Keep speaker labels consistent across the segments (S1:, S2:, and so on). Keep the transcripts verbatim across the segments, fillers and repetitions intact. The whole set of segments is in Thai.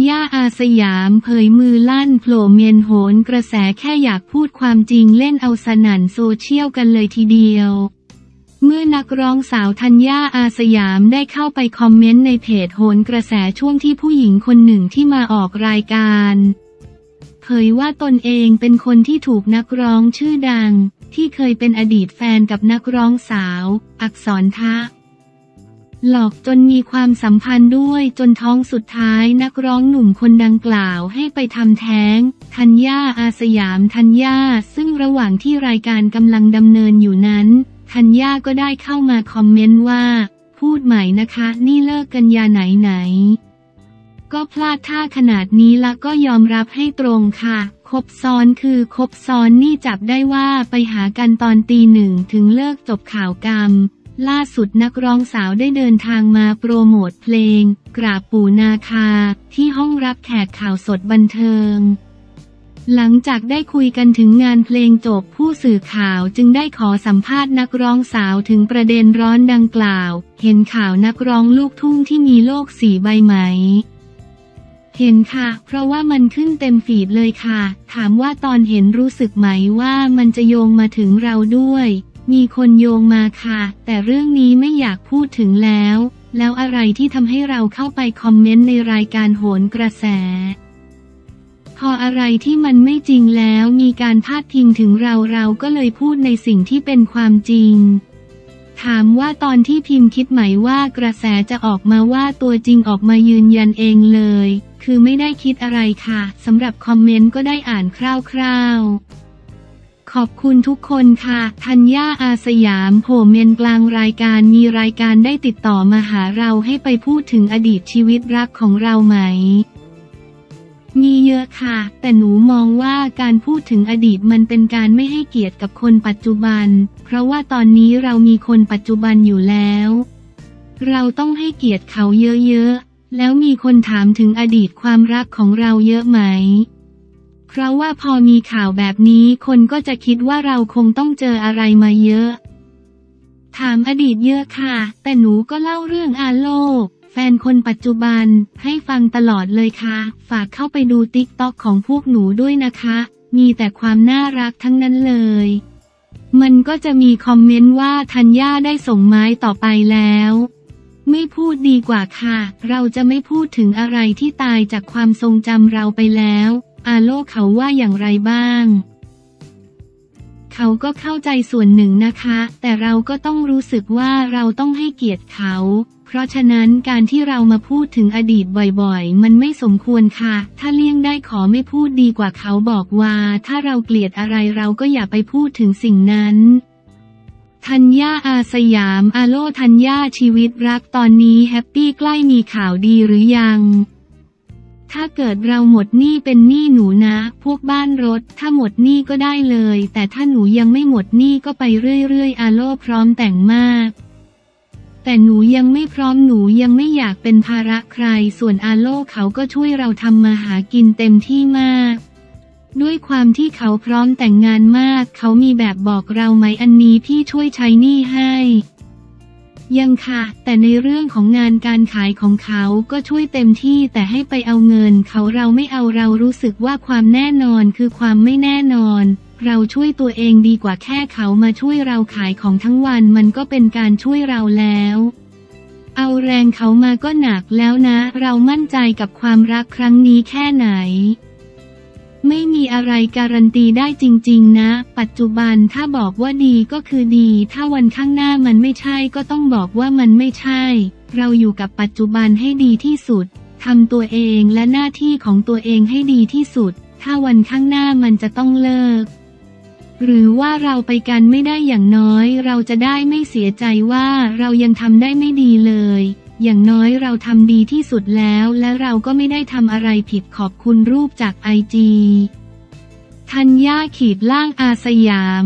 S1: ญาอาสยามเผยมือลั่นโผล่เมียนโหนกระแสแค่อยากพูดความจริงเล่นเอาสนั่นโซเชียลกันเลยทีเดียวเมื่อนักร้องสาวธัญญาอาสยามได้เข้าไปคอมเมนต์ในเพจโหนกระแสช่วงที่ผู้หญิงคนหนึ่งที่มาออกรายการเผยว่าตนเองเป็นคนที่ถูกนักร้องชื่อดังที่เคยเป็นอดีตแฟนกับนักร้องสาวอักษรทะหลอกจนมีความสัมพันธ์ด้วยจนท้องสุดท้ายนักร้องหนุ่มคนดังกล่าวให้ไปทำแท้งธัญญาอาสยามธัญญาซึ่งระหว่างที่รายการกำลังดำเนินอยู่นั้นธัญญาก็ได้เข้ามาคอมเมนต์ว่าพูดใหม่นะคะนี่เลิกกันยาไหนไหนก็พลาดท่าขนาดนี้ละก็ยอมรับให้ตรงค่ะคบซ้อนคือคบซ้อนนี่จับได้ว่าไปหากันตอนตีหนึ่งถึงเลิกจบข่าวกรรมล่าสุดนักร้องสาวได้เดินทางมาโปรโมทเพลงกราบปู่นาคาที่ห้องรับแขกข่าวสดบันเทิงหลังจากได้คุยกันถึงงานเพลงจบผู้สื่อข่าวจึงได้ขอสัมภาษณ์นักร้องสาวถึงประเด็นร้อนดังกล่าวเห็นข่าวนักร้องลูกทุ่งที่มีโลกสีใบไหมเห็นค่ะเพราะว่ามันขึ้นเต็มฟีดเลยค่ะถามว่าตอนเห็นรู้สึกไหมว่ามันจะโยงมาถึงเราด้วยมีคนโยงมาค่ะแต่เรื่องนี้ไม่อยากพูดถึงแล้วแล้วอะไรที่ทำให้เราเข้าไปคอมเมนต์ในรายการโหนกระแสพออะไรที่มันไม่จริงแล้วมีการพาดพิงถึงเราเราก็เลยพูดในสิ่งที่เป็นความจริงถามว่าตอนที่พิมพ์คิดไหมว่ากระแสจะออกมาว่าตัวจริงออกมายืนยันเองเลยคือไม่ได้คิดอะไรค่ะสำหรับคอมเมนต์ก็ได้อ่านคร่าวๆขอบคุณทุกคนค่ะธัญญาอาสยามโผล่เมนกลางรายการมีรายการได้ติดต่อมาหาเราให้ไปพูดถึงอดีตชีวิตรักของเราไหมมีเยอะค่ะแต่หนูมองว่าการพูดถึงอดีตมันเป็นการไม่ให้เกียรติกับคนปัจจุบันเพราะว่าตอนนี้เรามีคนปัจจุบันอยู่แล้วเราต้องให้เกียรติเขาเยอะๆแล้วมีคนถามถึงอดีตความรักของเราเยอะไหมเพราะว่าพอมีข่าวแบบนี้คนก็จะคิดว่าเราคงต้องเจออะไรมาเยอะถามอดีตเยอะค่ะแต่หนูก็เล่าเรื่องอาโลกแฟนคนปัจจุบันให้ฟังตลอดเลยค่ะฝากเข้าไปดูติ๊กต็อกของพวกหนูด้วยนะคะมีแต่ความน่ารักทั้งนั้นเลยมันก็จะมีคอมเมนต์ว่าธัญญาได้ส่งไม้ต่อไปแล้วไม่พูดดีกว่าค่ะเราจะไม่พูดถึงอะไรที่ตายจากความทรงจำเราไปแล้วอาโลเขาว่าอย่างไรบ้างเขาก็เข้าใจส่วนหนึ่งนะคะแต่เราก็ต้องรู้สึกว่าเราต้องให้เกียรติเขาเพราะฉะนั้นการที่เรามาพูดถึงอดีตบ่อยๆมันไม่สมควรค่ะถ้าเลี่ยงได้ขอไม่พูดดีกว่าเขาบอกว่าถ้าเราเกลียดอะไรเราก็อย่าไปพูดถึงสิ่งนั้นธัญญาอาสยามอาโลธัญญาชีวิตรักตอนนี้แฮปปี้ใกล้มีข่าวดีหรือยังถ้าเกิดเราหมดหนี้เป็นหนี้หนูนะพวกบ้านรถถ้าหมดหนี้ก็ได้เลยแต่ถ้าหนูยังไม่หมดหนี้ก็ไปเรื่อยๆอาโลพร้อมแต่งมากแต่หนูยังไม่พร้อมหนูยังไม่อยากเป็นภาระใครส่วนอาโลเขาก็ช่วยเราทำมาหากินเต็มที่มากด้วยความที่เขาพร้อมแต่งงานมากเขามีแบบบอกเราไหมอันนี้พี่ช่วยใช้หนี้ให้ยังค่ะแต่ในเรื่องของงานการขายของเขาก็ช่วยเต็มที่แต่ให้ไปเอาเงินเขาเราไม่เอาเรารู้สึกว่าความแน่นอนคือความไม่แน่นอนเราช่วยตัวเองดีกว่าแค่เขามาช่วยเราขายของทั้งวันมันก็เป็นการช่วยเราแล้วเอาแรงเขามาก็หนักแล้วนะเรามั่นใจกับความรักครั้งนี้แค่ไหนไม่มีอะไรการันตีได้จริงๆนะปัจจุบันถ้าบอกว่าดีก็คือดีถ้าวันข้างหน้ามันไม่ใช่ก็ต้องบอกว่ามันไม่ใช่เราอยู่กับปัจจุบันให้ดีที่สุดทำตัวเองและหน้าที่ของตัวเองให้ดีที่สุดถ้าวันข้างหน้ามันจะต้องเลิกหรือว่าเราไปกันไม่ได้อย่างน้อยเราจะได้ไม่เสียใจว่าเรายังทำได้ไม่ดีเลยอย่างน้อยเราทำดีที่สุดแล้วและเราก็ไม่ได้ทำอะไรผิดขอบคุณรูปจากไอจีธัญญาขีดล่างอาสยาม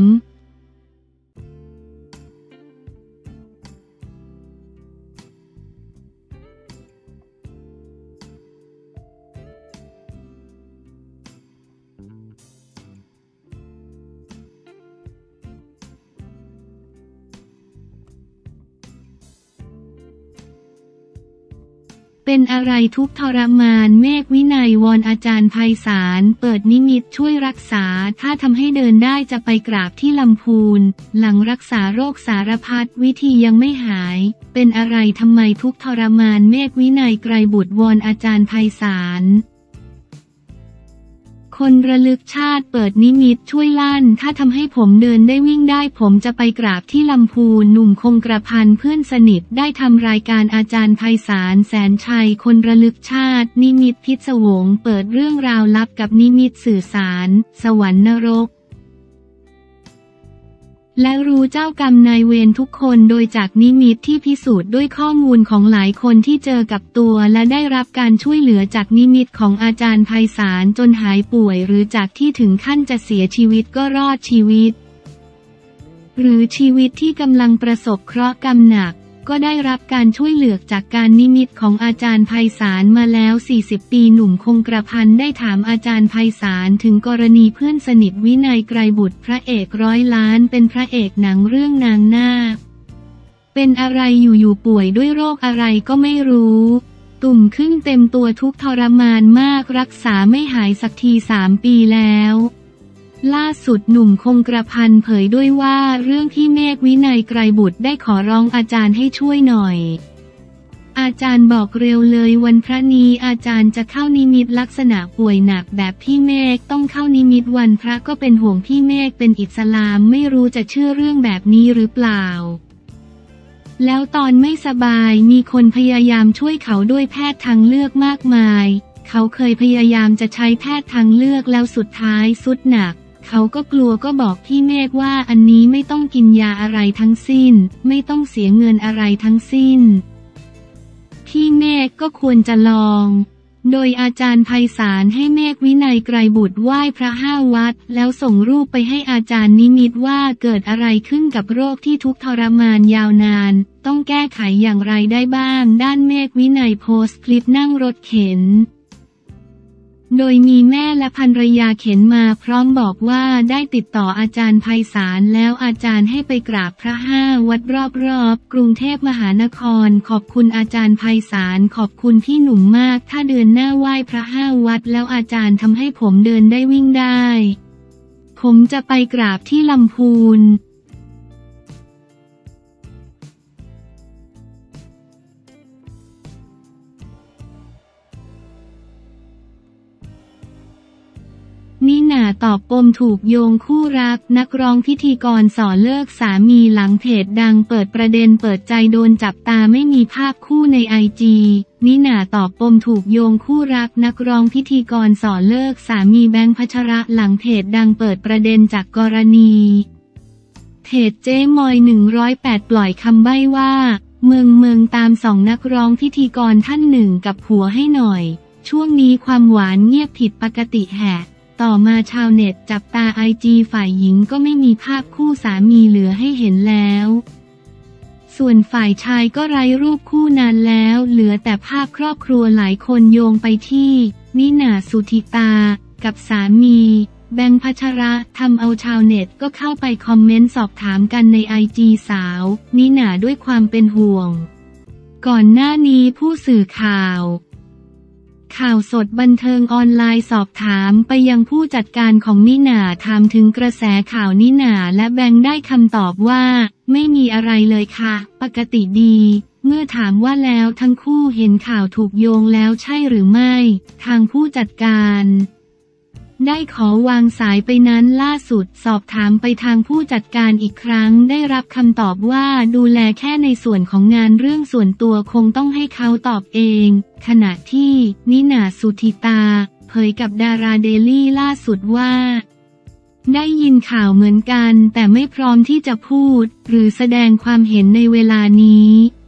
S1: เป็นอะไรทุกข์ทรมานเมฆวินัยวอนอาจารย์ไพศาลเปิดนิมิตช่วยรักษาถ้าทำให้เดินได้จะไปกราบที่ลำพูนหลังรักษาโรคสารพัดวิธียังไม่หายเป็นอะไรทำไมทุกข์ทรมานเมฆวินัยไกรบุตรวอนอาจารย์ไพศาลคนระลึกชาติเปิดนิมิตช่วยลั่นถ้าทำให้ผมเดินได้วิ่งได้ผมจะไปกราบที่ลำพูนหนุ่มคงกระพันเพื่อนสนิทได้ทำรายการอาจารย์ไพศาลแสนชัยคนระลึกชาตินิมิตพิศวงเปิดเรื่องราวลับกับนิมิตสื่อสารสวรรค์นรกและรู้เจ้ากรรมนายเวรทุกคนโดยจากนิมิตที่พิสูจน์ด้วยข้อมูลของหลายคนที่เจอกับตัวและได้รับการช่วยเหลือจากนิมิตของอาจารย์ไพศาลจนหายป่วยหรือจากที่ถึงขั้นจะเสียชีวิตก็รอดชีวิตหรือชีวิตที่กำลังประสบเคราะห์กรรมหนักก็ได้รับการช่วยเหลือจากการนิมิตของอาจารย์ไพศาลมาแล้วสี่สิบปีหนุ่มคงกระพันได้ถามอาจารย์ไพศาลถึงกรณีเพื่อนสนิทวินัยไกรบุตรพระเอกร้อยล้านเป็นพระเอกหนังเรื่องนางนาคเป็นอะไรอยู่ๆป่วยด้วยโรคอะไรก็ไม่รู้ตุ่มขึ้นเต็มตัวทุกทรมานมากรักษาไม่หายสักทีสามปีแล้วล่าสุดหนุ่มคงกระพันเผยด้วยว่าเรื่องที่เมฆวินัยไกรบุตรได้ขอร้องอาจารย์ให้ช่วยหน่อยอาจารย์บอกเร็วเลยวันพระนี้อาจารย์จะเข้านิมิตลักษณะป่วยหนักแบบพี่เมฆต้องเข้านิมิตวันพระก็เป็นห่วงพี่เมฆเป็นอิสลามไม่รู้จะเชื่อเรื่องแบบนี้หรือเปล่าแล้วตอนไม่สบายมีคนพยายามช่วยเขาด้วยแพทย์ทางเลือกมากมายเขาเคยพยายามจะใช้แพทย์ทางเลือกแล้วสุดท้ายสุดหนักเขาก็กลัวก็บอกพี่เมฆว่าอันนี้ไม่ต้องกินยาอะไรทั้งสิ้นไม่ต้องเสียเงินอะไรทั้งสิ้นพี่เมฆก็ควรจะลองโดยอาจารย์ไพศาลให้เมฆวินัยไกรบุตรไหว้พระห้าวัดแล้วส่งรูปไปให้อาจารย์นิมิตว่าเกิดอะไรขึ้นกับโรคที่ทุกข์ทรมานยาวนานต้องแก้ไขอย่างไรได้บ้างด้านเมฆวินัยโพสต์คลิปนั่งรถเข็นโดยมีแม่และภรรยาเข็นมาพร้อมบอกว่าได้ติดต่ออาจารย์ไพศาลแล้วอาจารย์ให้ไปกราบพระห้าวัดรอบๆกรุงเทพมหานครขอบคุณอาจารย์ไพศาลขอบคุณพี่หนุ่มมากถ้าเดือนหน้าไหว้พระห้าวัดแล้วอาจารย์ทำให้ผมเดินได้วิ่งได้ผมจะไปกราบที่ลำพูนนิน่าตอบปมถูกโยงคู่รักนักร้องพิธีกรสอนเลิกสามีหลังเพจดังเปิดประเด็นเปิดใจโดนจับตาไม่มีภาพคู่ในไอจีนิน่าตอบปมถูกโยงคู่รักนักร้องพิธีกรสอนเลิกสามีแบงค์พัชระหลังเพจดังเปิดประเด็นจากกรณีเพจเจ๊มอยหนึ่งร้อยแปดปล่อยคำใบ้ว่าเมืองเมืองตามสองนักร้องพิธีกรท่านหนึ่งกับผัวให้หน่อยช่วงนี้ความหวานเงียบผิดปกติแฮะต่อมาชาวเน็ตจับตาไอจีฝ่ายหญิงก็ไม่มีภาพคู่สามีเหลือให้เห็นแล้วส่วนฝ่ายชายก็ไร้รูปคู่นานแล้วเหลือแต่ภาพครอบครัวหลายคนโยงไปที่นิน่าสุธิตากับสามีแบงค์พัชระทำเอาชาวเน็ตก็เข้าไปคอมเมนต์สอบถามกันในไอจีสาวนิน่าด้วยความเป็นห่วงก่อนหน้านี้ผู้สื่อข่าวข่าวสดบันเทิงออนไลน์สอบถามไปยังผู้จัดการของนิน่าถามถึงกระแสข่าวนิน่าและแบงค์ได้คำตอบว่าไม่มีอะไรเลยค่ะปกติดีเมื่อถามว่าแล้วทั้งคู่เห็นข่าวถูกโยงแล้วใช่หรือไม่ทางผู้จัดการได้ขอวางสายไปนั้นล่าสุดสอบถามไปทางผู้จัดการอีกครั้งได้รับคำตอบว่าดูแลแค่ในส่วนของงานเรื่องส่วนตัวคงต้องให้เขาตอบเองขณะที่นิน่าสุธิตาเผยกับดาราเดลี่ล่าสุดว่าได้ยินข่าวเหมือนกันแต่ไม่พร้อมที่จะพูดหรือแสดงความเห็นในเวลานี้